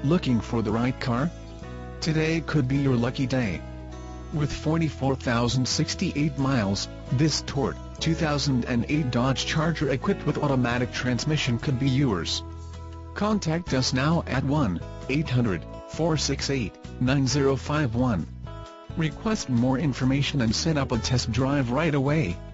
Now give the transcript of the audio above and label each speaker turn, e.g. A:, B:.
A: Looking for the right car? Today could be your lucky day. With 44,068 miles, this Torred 2008 Dodge Charger equipped with automatic transmission could be yours. Contact us now at 1-800-468-9051. Request more information and set up a test drive right away.